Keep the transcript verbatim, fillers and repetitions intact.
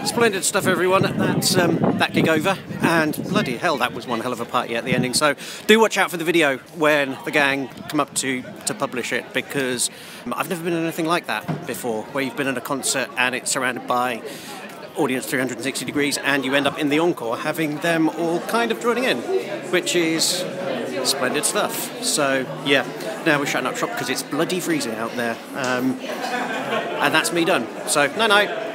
Splendid stuff, everyone. That's um, that gig over, and bloody hell, that was one hell of a party at the ending. So do watch out for the video when the gang come up to to publish it, because I've never been in anything like that before, where you've been in a concert and it's surrounded by audience three hundred sixty degrees, and you end up in the encore having them all kind of joining in, which is splendid stuff. So yeah, now we're shutting up shop because it's bloody freezing out there, um, and that's me done. So night night.